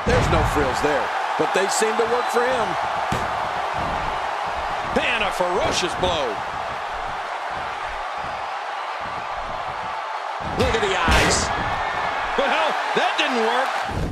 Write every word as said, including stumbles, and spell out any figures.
There's no frills there, but they seem to work for him. And a ferocious blow. Look at the eyes. Well, that didn't work.